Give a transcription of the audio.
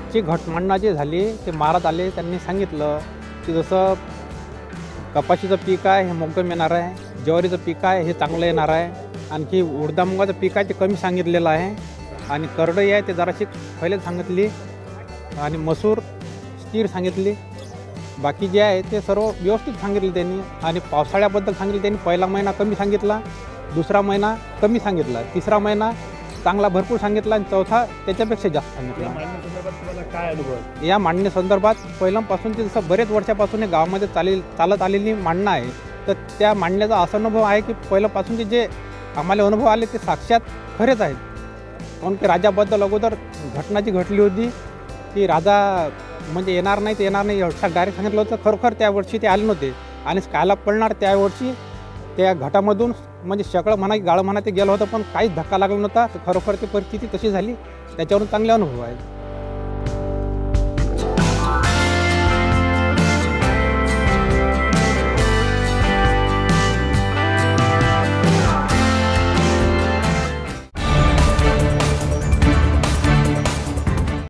मागची घटमांडणं जी झाली ते महाराज आले, त्यांनी सांगितलं की जसं कपाशीचं पीक आहे हे मोगम येणार आहे, ज्वारीचं पीक आहे हे चांगलं येणार आहे, आणखी उडदामुगाचं पीक आहे ते कमी सांगितलेलं आहे, आणि करडई आहे ते जराशी पहिले सांगितली, आणि मसूर स्थिर सांगितली. बाकी जे आहे ते सर्व व्यवस्थित सांगितले त्यांनी. आणि पावसाळ्याबद्दल सांगितलं त्यांनी. पहिला महिना कमी सांगितला, दुसरा महिना कमी सांगितला, तिसरा महिना चांगला भरपूर सांगितला, आणि चौथा त्याच्यापेक्षा जास्त सांगितला. काय अनुभव या मांडणीसंदर्भात पहिल्यापासून ते जसं बरेच वर्षापासून हे गावामध्ये चालत आलेली मांडणं आहे, तर त्या मांडण्याचा असा अनुभव आहे की पहिल्यापासूनचे जे आम्हाला अनुभव आले ते साक्षात खरेच आहेत. कारण की राजाबद्दल अगोदर घटना जी घडली होती की राजा म्हणजे येणार नाही ते येणार नाही एवढं डायरेक्ट सांगितलं होतं. खरोखर त्या वर्षी ते आले नव्हते, आणि कायला पडणार त्या वर्षी त्या घाटामधून म्हणजे शकळं म्हणा की गाळं म्हणा ते गेलं होतं, पण काहीच धक्का लागला नव्हता. खरोखर ती परिस्थिती तशी झाली. त्याच्यावरून चांगले अनुभव आहेत.